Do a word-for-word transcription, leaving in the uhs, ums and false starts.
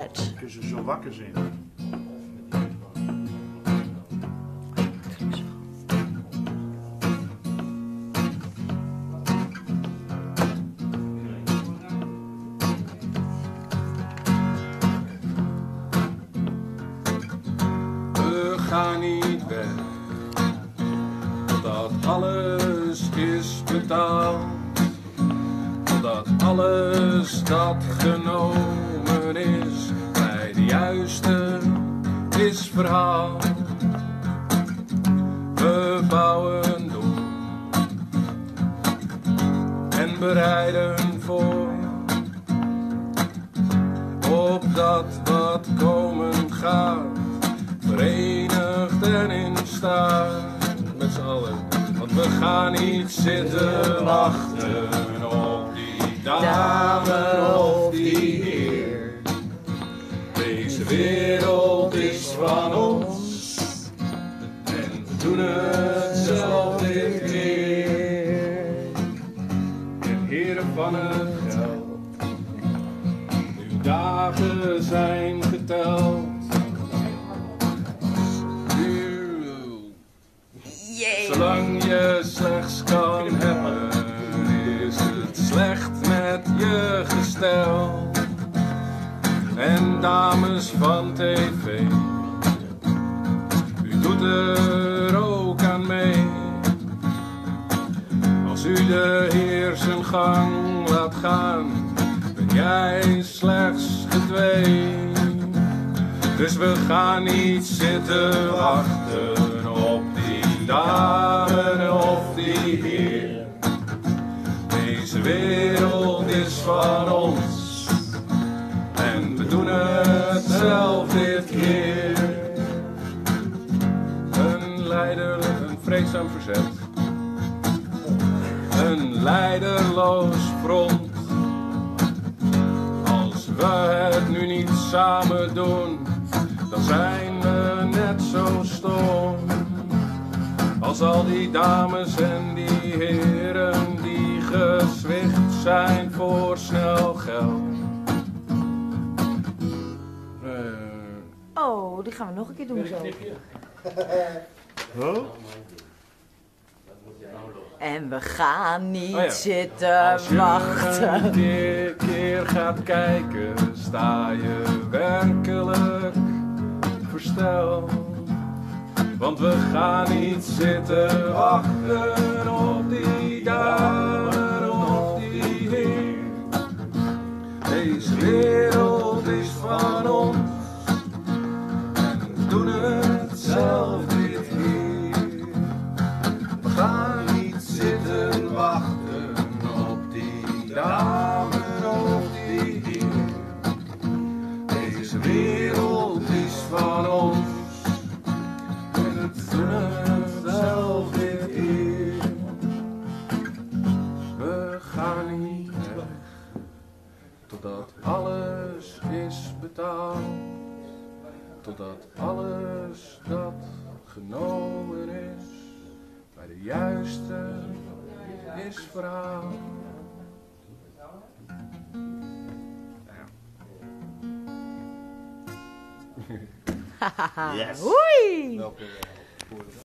Kun je zo wakker zijn? We gaan niet weg, totdat alles is betaald, totdat alles dat genomen is bij de juiste is verhaald. We bouwen door en bereiden voor op dat wat komen gaat, verenigd en in staat met z'n allen. Want we gaan niet zitten wachten op die dame of die heer. Deze wereld is van ons en we doen het zelf dit keer. En heren van het geld, uw dagen zijn geteld. Zolang je slechts kan hebben, is het slecht met je gestel. En dames van tv, u doet er ook aan mee. Als u de heer zijn gang laat gaan, ben jij slechts gedwee. Dus we gaan niet zitten wachten op die dame of die heer. Deze wereld is van ons en we doen het zelf dit keer. Een leider, een vreedzaam verzet, een leiderloos front. Als we het nu niet samen doen, dan zijn we net zo stom als al die dames en die heren die gezwicht zijn voor snel geld. Uh... Oh, die gaan we nog een keer doen zo. Huh? En we gaan niet Oh ja. zitten Als je wachten. een keer, keer gaat kijken, sta je werkelijk versteld. Want we gaan niet zitten wachten op die dame of die heer. Deze wereld is van ons en we doen het zelf dit keer. We gaan niet zitten wachten op die dame of die heer. Deze wereld is van ons. Zelf dit keer. We gaan niet weg, totdat alles is betaald, totdat alles dat genomen is bij de juiste is verhaald. Yes. Oei!